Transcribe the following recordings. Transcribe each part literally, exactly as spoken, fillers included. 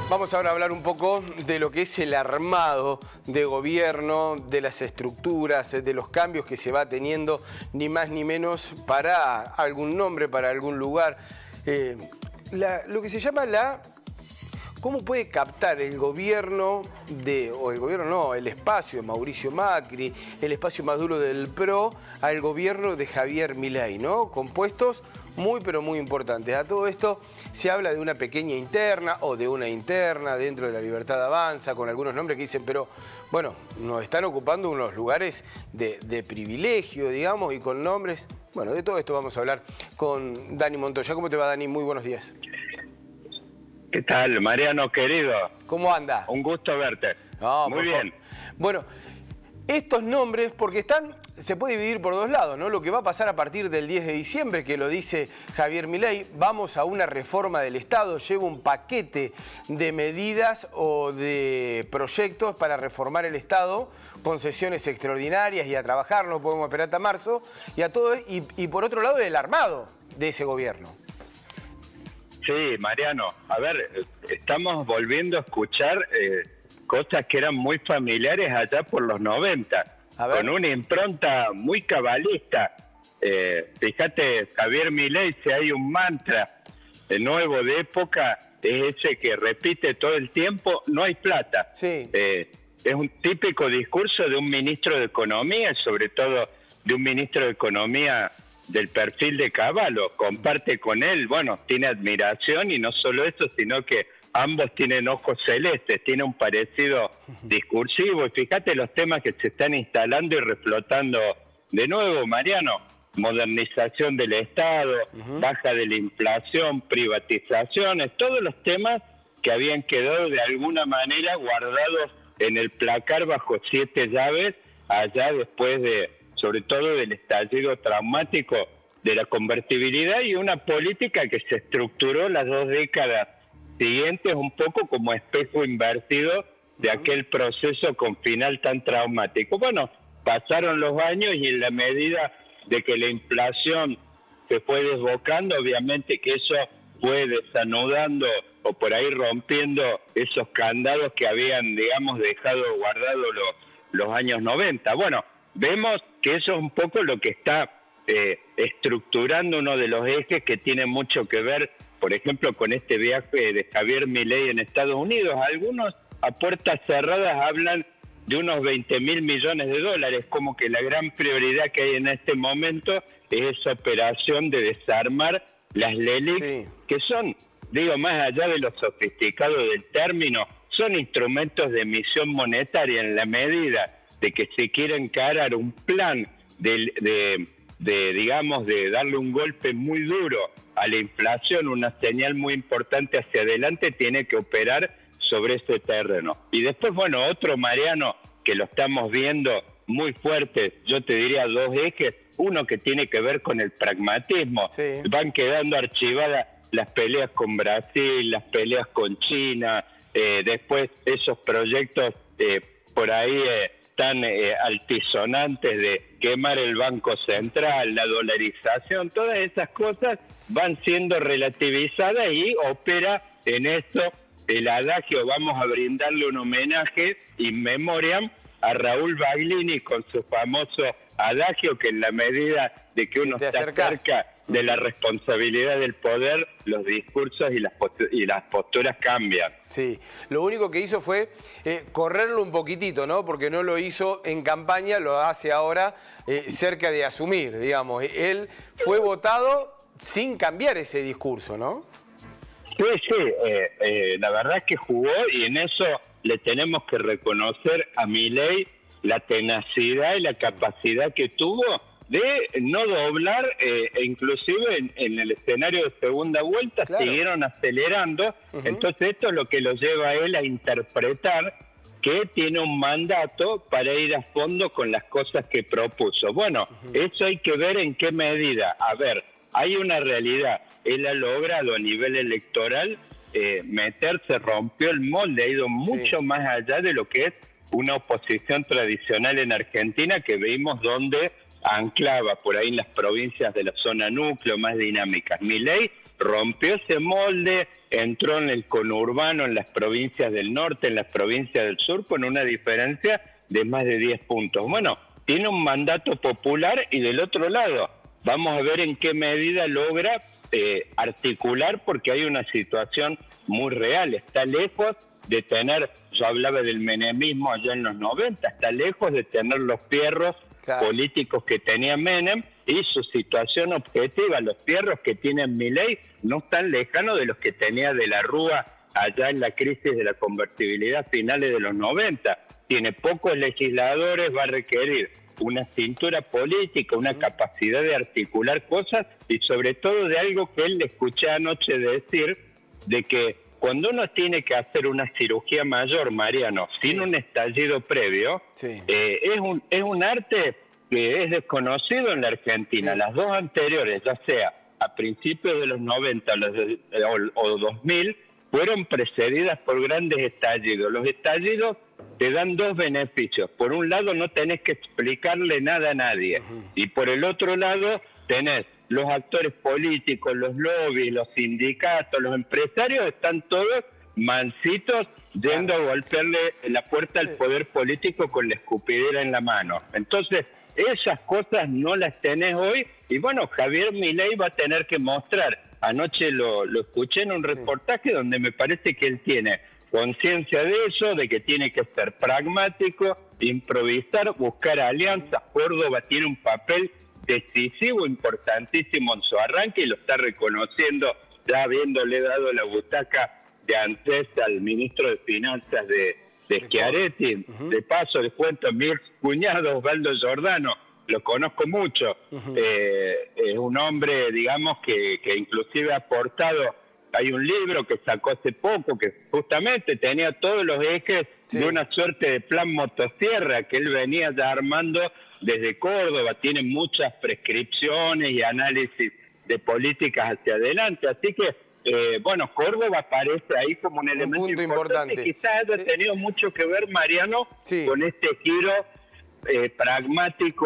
Vamos ahora a hablar un poco de lo que es el armado de gobierno, de las estructuras, de los cambios que se va teniendo, ni más ni menos para algún nombre, para algún lugar. Eh, la, lo que se llama la... ¿Cómo puede captar el gobierno de, o el gobierno no, el espacio de Mauricio Macri, el espacio más duro del P R O, al gobierno de Javier Milei, ¿no? Compuestos muy pero muy importantes. A todo esto se habla de una pequeña interna o de una interna dentro de la Libertad Avanza, con algunos nombres que dicen, pero bueno, nos están ocupando unos lugares de, de privilegio, digamos, y con nombres. Bueno, de todo esto vamos a hablar con Dani Montoya. ¿Cómo te va, Dani? Muy buenos días. ¿Qué tal, Mariano, querido? ¿Cómo anda? Un gusto verte. No, muy bien. Bueno, estos nombres, porque están, se puede dividir por dos lados, ¿no? Lo que va a pasar a partir del diez de diciembre, que lo dice Javier Milei, vamos a una reforma del Estado, lleva un paquete de medidas o de proyectos para reformar el Estado, con sesiones extraordinarias y a trabajar, no podemos esperar hasta marzo, y a todo, y, y por otro lado el armado de ese gobierno. Sí, Mariano, a ver, estamos volviendo a escuchar eh, cosas que eran muy familiares allá por los noventa, con una impronta muy cabalista. Eh, fíjate, Javier Milei, si hay un mantra eh, nuevo de época, es ese que repite todo el tiempo, no hay plata. Sí. Eh, es un típico discurso de un ministro de Economía, sobre todo de un ministro de Economía del perfil de Cavallo. Comparte con él, bueno, tiene admiración, y no solo eso, sino que ambos tienen ojos celestes, tiene un parecido discursivo. Y fíjate los temas que se están instalando y reflotando de nuevo, Mariano: modernización del Estado, uh-huh. baja de la inflación, privatizaciones, todos los temas que habían quedado de alguna manera guardados en el placar bajo siete llaves, allá después de, sobre todo, del estallido traumático de la convertibilidad, y una política que se estructuró las dos décadas siguientes un poco como espejo invertido de aquel proceso con final tan traumático. Bueno, pasaron los años y en la medida de que la inflación se fue desbocando, obviamente que eso fue desanudando o por ahí rompiendo esos candados que habían, digamos, dejado guardados los, los años noventa. Bueno, vemos que eso es un poco lo que está eh, estructurando uno de los ejes que tiene mucho que ver, por ejemplo, con este viaje de Javier Milei en Estados Unidos. Algunos a puertas cerradas hablan de unos veinte mil millones de dólares, como que la gran prioridad que hay en este momento es esa operación de desarmar las LELIQ, sí. que son, digo, más allá de lo sofisticado del término, son instrumentos de emisión monetaria en la medida de que se quiere encarar un plan de, de, de, digamos, de darle un golpe muy duro a la inflación, una señal muy importante hacia adelante, tiene que operar sobre ese terreno. Y después, bueno, otro, Mariano, que lo estamos viendo muy fuerte, yo te diría dos ejes: uno que tiene que ver con el pragmatismo. Sí. Van quedando archivadas las peleas con Brasil, las peleas con China, eh, después esos proyectos eh, por ahí... Eh, tan eh, altisonantes de quemar el Banco Central, la dolarización, todas esas cosas van siendo relativizadas y opera en eso el adagio. Vamos a brindarle un homenaje in memoriam a Raúl Baglini con su famoso adagio, que en la medida de que uno está cerca de la responsabilidad del poder, los discursos y las, y las posturas cambian. Sí, lo único que hizo fue eh, correrlo un poquitito, ¿no? Porque no lo hizo en campaña, lo hace ahora eh, cerca de asumir, digamos. Él fue votado sin cambiar ese discurso, ¿no? Sí, sí, eh, eh, la verdad es que jugó, y en eso le tenemos que reconocer a Milei la tenacidad y la capacidad que tuvo de no doblar, eh, e inclusive en, en el escenario de segunda vuelta, claro, siguieron acelerando. Uh-huh. Entonces esto es lo que lo lleva a él a interpretar que tiene un mandato para ir a fondo con las cosas que propuso. Bueno, uh-huh. eso hay que ver en qué medida. A ver, hay una realidad. Él ha logrado a nivel electoral eh, meterse, rompió el molde, ha ido mucho sí. más allá de lo que es una oposición tradicional en Argentina, que vimos donde anclaba por ahí en las provincias de la zona núcleo más dinámicas. Milei rompió ese molde, entró en el conurbano en las provincias del norte, en las provincias del sur, con una diferencia de más de diez puntos. Bueno, tiene un mandato popular y del otro lado, vamos a ver en qué medida logra eh, articular, porque hay una situación muy real, está lejos de tener, yo hablaba del menemismo allá en los noventa, está lejos de tener los fierros claro. políticos que tenía Menem, y su situación objetiva, los fierros que tiene Milei, no están lejanos de los que tenía de la Rúa allá en la crisis de la convertibilidad finales de los noventa. Tiene pocos legisladores, va a requerir una cintura política, una capacidad de articular cosas y sobre todo de algo que él le escuché anoche decir, de que cuando uno tiene que hacer una cirugía mayor, Mariano, sin sí. un estallido previo, sí. eh, es, un, es un arte que es desconocido en la Argentina. Sí. Las dos anteriores, ya sea a principios de los noventa o, o dos mil, fueron precedidas por grandes estallidos. Los estallidos te dan dos beneficios. Por un lado, no tenés que explicarle nada a nadie. Uh-huh. Y por el otro lado, tenés los actores políticos, los lobbies, los sindicatos, los empresarios, están todos mansitos yendo a golpearle la puerta al poder político con la escupidera en la mano. Entonces, esas cosas no las tenés hoy. Y bueno, Javier Milei va a tener que mostrar. Anoche lo, lo escuché en un reportaje donde me parece que él tiene conciencia de eso, de que tiene que ser pragmático, improvisar, buscar alianzas. Córdoba tiene un papel decisivo, importantísimo en su arranque y lo está reconociendo, ya habiéndole dado la butaca de antes al ministro de Finanzas de, de Schiaretti. Uh-huh. De paso, les cuento, mi ex cuñado Osvaldo Giordano, lo conozco mucho, uh-huh. eh, es un hombre, digamos, que, que inclusive ha aportado, hay un libro que sacó hace poco, que justamente tenía todos los ejes sí. de una suerte de plan motosierra que él venía ya armando desde Córdoba, tiene muchas prescripciones y análisis de políticas hacia adelante, así que, eh, bueno, Córdoba aparece ahí como un elemento un importante, importante. Quizás haya tenido mucho que ver, Mariano, sí. con este giro Eh, pragmático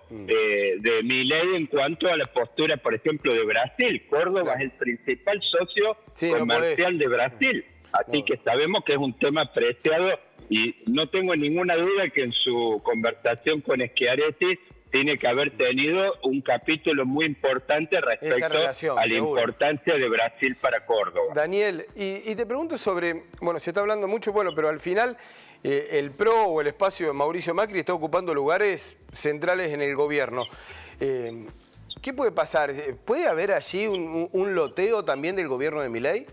eh, de Milei en cuanto a la postura, por ejemplo, de Brasil. Córdoba es el principal socio sí, comercial no de Brasil, así no. que sabemos que es un tema apreciado y no tengo ninguna duda que en su conversación con Schiaretti tiene que haber tenido un capítulo muy importante respecto relación, a la seguro. importancia de Brasil para Córdoba. Daniel, y, y te pregunto sobre, bueno, se está hablando mucho, bueno, pero al final eh, el PRO o el espacio de Mauricio Macri está ocupando lugares centrales en el gobierno. Eh, ¿Qué puede pasar? ¿Puede haber allí un, un loteo también del gobierno de Milei?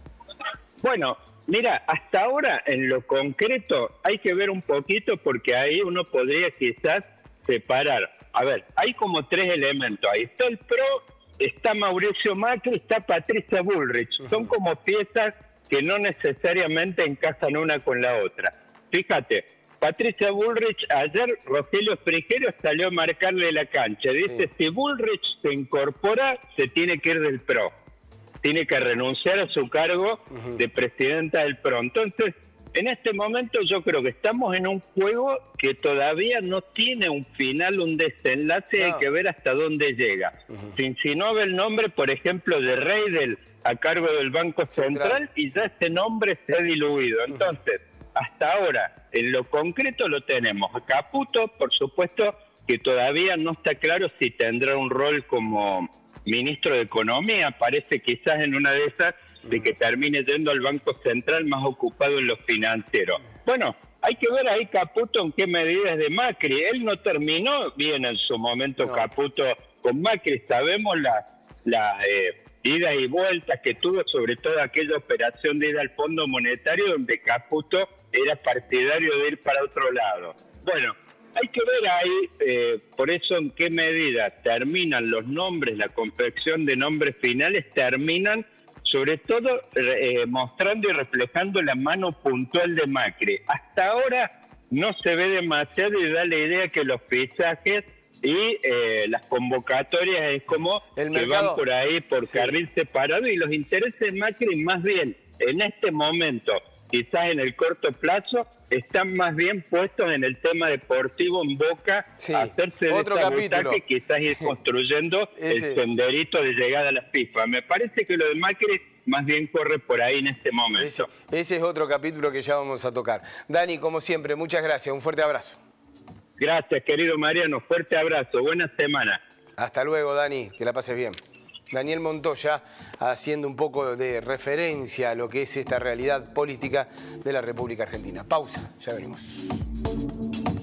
Bueno, mira, hasta ahora en lo concreto hay que ver un poquito porque ahí uno podría quizás separar. A ver, hay como tres elementos. Ahí está el PRO, está Mauricio Macri, está Patricia Bullrich. Son como piezas que no necesariamente encajan una con la otra. Fíjate, Patricia Bullrich, ayer Rogelio Frigerio salió a marcarle la cancha. Dice, sí. si Bullrich se incorpora, se tiene que ir del PRO. Tiene que renunciar a su cargo uh-huh. de presidenta del PRO. Entonces, en este momento yo creo que estamos en un juego que todavía no tiene un final, un desenlace, no. hay que ver hasta dónde llega. Uh-huh. Se insinuaba el nombre, por ejemplo, de Reidel a cargo del Banco Central, Central. y ya ese nombre se ha diluido. Entonces, uh-huh. hasta ahora, en lo concreto lo tenemos. A Caputo, por supuesto, que todavía no está claro si tendrá un rol como ministro de Economía, parece quizás en una de esas de que termine yendo al Banco Central más ocupado en lo financiero. Bueno, hay que ver ahí Caputo en qué medidas de Macri. Él no terminó bien en su momento, no. Caputo, con Macri. Sabemos la, la eh, ida y vueltas que tuvo, sobre todo aquella operación de ir al Fondo Monetario, donde Caputo era partidario de ir para otro lado. Bueno, hay que ver ahí, eh, por eso, en qué medida terminan los nombres, la confección de nombres finales, terminan sobre todo eh, mostrando y reflejando la mano puntual de Macri. Hasta ahora no se ve demasiado y da la idea que los fichajes y eh, las convocatorias es como el que mercado, van por ahí por sí. carril separado, y los intereses de Macri más bien en este momento quizás en el corto plazo, están más bien puestos en el tema deportivo en Boca, sí. a hacerse de Otro esta capítulo. butaca y quizás ir construyendo Ese... el senderito de llegada a las FIFA. Me parece que lo de Macri más bien corre por ahí en este momento. Ese, ese es otro capítulo que ya vamos a tocar. Dani, como siempre, muchas gracias. Un fuerte abrazo. Gracias, querido Mariano. Fuerte abrazo. Buena semana. Hasta luego, Dani. Que la pases bien. Daniel Montoya haciendo un poco de referencia a lo que es esta realidad política de la República Argentina. Pausa, ya venimos.